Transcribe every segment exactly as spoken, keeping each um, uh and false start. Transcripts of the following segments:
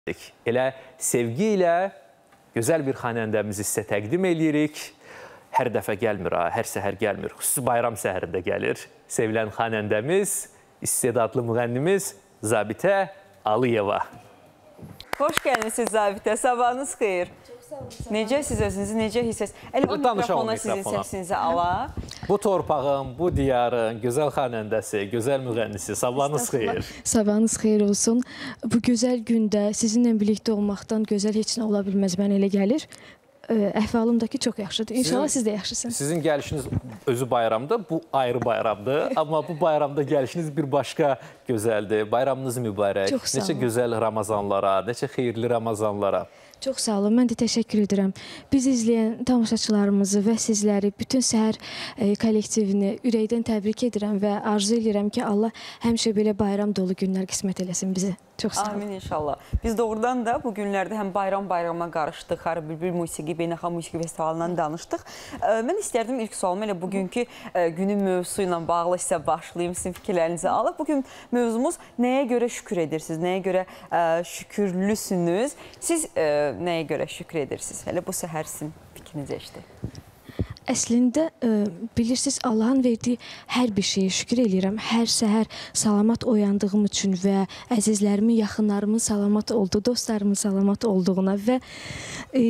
Elə sevgi ilə gözəl bir xanəndəmizi sizə təqdim edirik. Hər dəfə gəlmir, hər səhər gəlmir. Xüsusi bayram səhərində gəlir. Sevilən xanəndəmiz, istedadlı müğənnimiz Zabitə Alıyeva. Xoş gəlmişsiniz Zabitə, sabahınız xeyir. Necə siz özünüzü necə hiss edirsiniz? Elə o mikrofona sizin səsinizi ala. Bu torpağın, bu diyarın gözəl xanəndəsi, gözəl müğənnisi, sabahınız xeyir. Sabahınız xeyir olsun. Bu gözəl gündə sizinlə birlikdə olmaqdan gözəl heç nə ola bilməz, mənə elə gəlir. Əhvalımdakı çox yaxşıdır. İnşallah siz də yaxşısınız. Sizin gəlişiniz özü bayramdır, bu ayrı bayramdır. Amma bu bayramda gəlişiniz bir başqa gözəldir. Bayramınız mübarək. Çox sağ olun. Neçə gözəl Ramazanlara, neçə xeyirli Ramazanlara. Çox sağ olun, mən də təşəkkür edirəm. Biz izləyən tamaşaçılarımızı və sizləri, bütün səhər e, kollektivini ürəkdən təbrik edirəm və arzu edirəm ki, Allah həmişə belə bayram dolu günlər qismət eləsin bizi. Çox sağ olun. Amin inşallah. Biz doğrudan da bu günlərdə həm bayram-bayrama qarışdıq, Xarı Bülbül Musiqi, Beynəlxalq Musiqi Festivalından danışdıq. E, mən istərdim ilk sualım elə bugünkü e, günün mövzusu ilə bağlı sizə başlayayım, sizin fikirlərinizi alıb. Bugün mövzumuz nəyə görə şükür edirsiniz, nəyə görə e, şükürlüsünüz? Siz e, nəyə görə şükür edirsiniz? Hələ bu səhər sizin fikrinizi eşitdi. Əslində, e, bilirsiniz, Allahın verdiyi hər bir şeyə şükür edirəm. Hər səhər salamat oyandığım üçün və əzizlərimin, yaxınlarımın salamat olduğu, dostlarımın salamat olduğuna və e,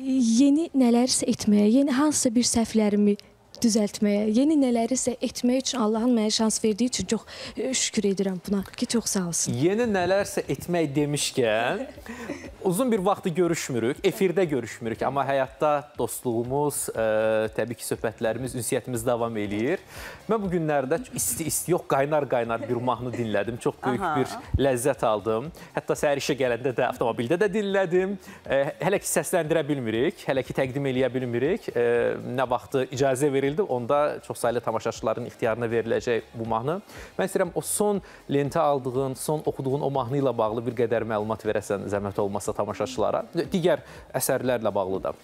yeni nələrsə etməyə, yeni hansısa bir səhvlərimi düzəltməyə, yeni nələrisə etmək üçün Allahın mənə şans verdiyi üçün çox şükür edirəm buna ki, çox sağ olsun. Yeni nələrsə etmək demişkən, uzun bir vaxtı görüşmürük, efirdə görüşmürük, amma həyatda dostluğumuz, ə, təbii ki, söhbətlərimiz, ünsiyyətimiz davam eləyir. Mən bu günlərdə isti-isti, yox, qaynar-qaynar bir mahnı dinlədim, çox böyük Aha. bir ləzzət aldım. Hətta səhər işə gələndə də, avtomobildə də dinlədim. Ə, hələ ki, səsləndirə bilmirik, hələ ki, təqdim eləyə bilmirik. Ə, nə vaxtı icazə verildi, onda çox sayılı tamaşaçıların ixtiyarına veriləcək bu mahnı. Mən istəyirəm, o son lentə aldığın, son oxuduğun o mahnı ilə bağlı bir qədər məlumat verəsən, zəhmət olmasa tamaşaçılara. Digər əsərlərlə bağlı da.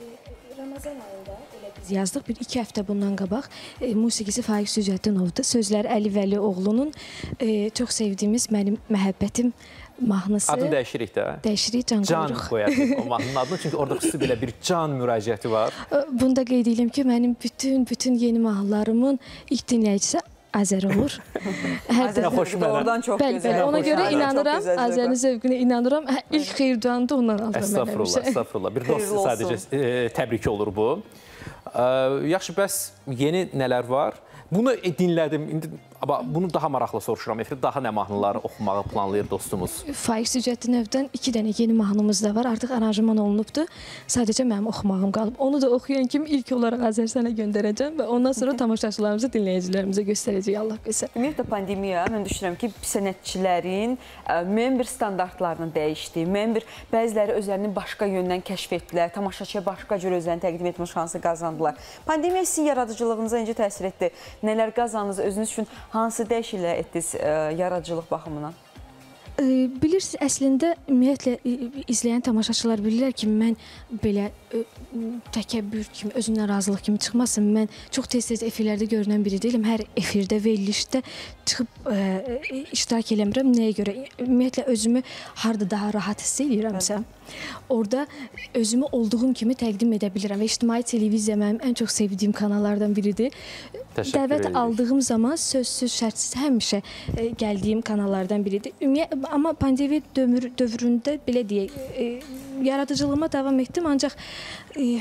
Ramazan ayında elə biz yazdıq, bir iki həftə bundan qabaq. E, musiqisi Faiq Sücəddənovdur. Sözləri Əli Vəlioğlunun e, çox sevdiyimiz Mənim Məhəbbətim mahnısı. Adını dəyişirik də. Dəyişirik, can qoyuruq. Can qoyarıq o mahnının adını, çünki orada xüsusi belə bir can müraciəti var. Bunda qeyd edirəm ki, mənim bütün bütün yeni mahnılarımın ilk dinləyicisi Azər olur. Azər xoş mənə. Oradan çox bəli, gözəl. Bəli, ona görə inanıram, Azərin zövqünə inanıram. İlk xeyir duanı da ondan aldım. Estağfurullah, estağfurullah. Bir dost sadəcə e, təbrik olur bu. E, yaxşı, bəs yeni nələr var? Bunu dinlədim, indi bunu daha maraqlı soruşuram. Efir, daha nə mahnıları oxumağı planlayır dostumuz? Faiq Sücəddənovdan iki dənə yeni mahnımız da var. Artıq aranjman olunubdur. Sadəcə mənim oxumağım qalıb. Onu da oxuyan kimi ilk olaraq Azər sənə göndərəcəm və ondan sonra tamaşaçılarımızı, dinləyicilərimizə göstərəcək Allah göstər. Ümumiyyətlə pandemiya, mən düşünürəm ki, sənətçilərin müəyyən bir standartlarını dəyişdi. Müəyyən bir bəziləri özlərinin başqa yöndən kəşf etdilər. Tamaşaçıya başqa cür özlərini təqdim etmə şansı qazandılar. Pandemiya sizin yaradıcılığınıza necə təsir etdi? Nələr qazandınız? Özünüz üçün hansı dəyişikliklər etdiniz e, yaradıcılıq baxımından? E, bilirsiniz, əslində ümumiyyətlə izləyən tamaşaçılar bilirlər ki, mən belə e, təkəbbür kimi, özümdən razılıq kimi çıxmasın. Mən çox tez-tez efirlərdə görünən biri deyiləm. Hər efirdə, verilişdə çıxıb e, iştirak eləmirəm. Nəyə görə? Ümumiyyətlə özümü harda daha rahat hiss edirəmsə, orada özümü olduğum kimi təqdim edə bilirəm. Və ictimai televiziya mənim ən çox sevdiyim kanallardan biridir. Dəvət aldığım zaman sözsüz, şərtsiz həmişə e, gəldiyim kanallardan biridir. Ümumiyyətlə, amma pandemiya dövründə belə deyək, e, yaradıcılığıma davam etdim, ancaq e,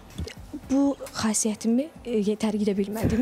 bu xasiyyətimi e, tərk edə bilmədim.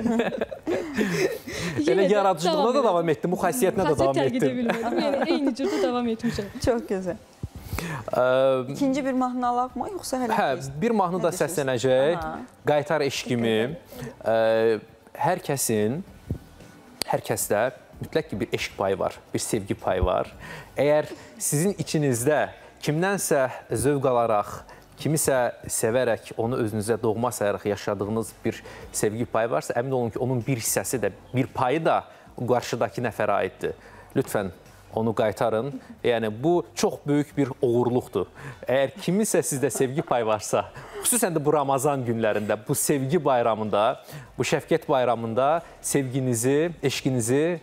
Elə yaradıcılığına da davam etdim, bu xasiyyətinə də davam etdim. Xasiyyət tərk edə bilmədim, yəni eyni cürdə davam etmişəm. Çox gözəl. İkinci bir mahnı alaq mı, yoxsa hələ? Hə, bir mahnı da səslənəcək. Qaytar eşqimi. Hər kəsin, hər kəsdə mütləq ki, bir eşq payı var, bir sevgi payı var. Əgər sizin içinizdə kimdənsə zövq alaraq, kimisə sevərək, onu özünüzə doğma sayaraq yaşadığınız bir sevgi payı varsa, əmin olun ki, onun bir hissəsi də, bir payı da qarşıdakı nəfərə aiddir. Lütfən, onu qaytarın. Yəni, bu çox böyük bir uğurluqdur. Əgər kiminsə sizdə sevgi payı varsa, xüsusən də bu Ramazan günlərində, bu sevgi bayramında, bu şəfqət bayramında sevginizi, eşqinizi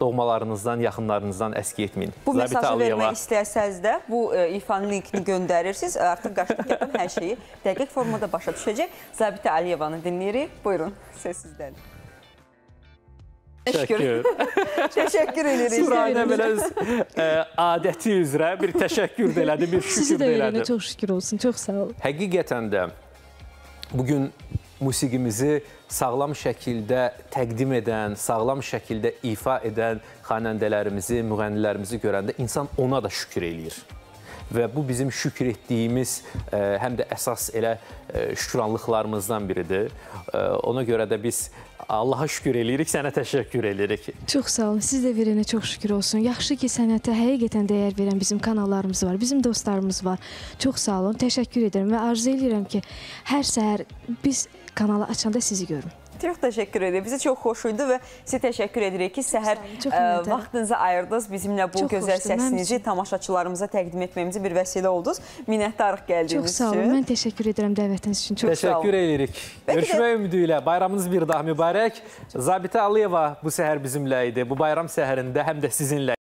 doğmalarınızdan, yaxınlarınızdan əski etməyin. Bu mesajı vermək istəyəsəz də bu e, ifanın linkini göndərirsiniz. Artıq qaçdıq yapan hər şeyi dəqiq formada başa düşəcək. Zabitə Əliyevanı dinləyirik. Buyurun, söz sizdədir. Təşəkkür. Təşəkkür edirik. Suranə belə ə, adəti üzrə bir təşəkkür də elədi, bir Sizi şükür də də verənə elədi. çox şükür olsun. Çox sağ olun. Həqiqətən də bugün musiqimizi sağlam şəkildə təqdim edən, sağlam şəkildə ifa edən xanəndələrimizi, müğənnilərimizi görəndə insan ona da şükür eləyir. Və bu bizim şükür etdiyimiz ə, həm də əsas elə ə, şükranlıqlarımızdan biridir. Ə, ona görə də biz Allaha şükür eləyirik, sənə təşəkkür eləyirik. Çox sağ olun. Siz də verənə çox şükür olsun. Yaxşı ki, sənətə həqiqətən dəyər verən bizim kanallarımız var, bizim dostlarımız var. Çox sağ olun. Təşəkkür edirəm və arzu edirəm ki, hər səhər biz kanalı açanda sizi görüm. Çox təşəkkür edirik. Bizi çox xoş idi və sizə təşəkkür edirik ki, səhər ə, vaxtınızı ayırdınız. Bizimlə bu çox gözəl xoşdur. Səsinizi mən... tamaşaçılarımıza təqdim etməyimizi bir vəsilə oldunuz. Minnətdarıq gəldiyiniz üçün. Çox sağ olun. Mən təşəkkür edirəm dəvətiniz üçün. Çox təşəkkür edirik. Görüşmək ümidi ilə. Bayramınız bir daha mübarək. Zabitə Aliyeva bu səhər bizimlə idi. Bu bayram səhərində həm də sizinlə.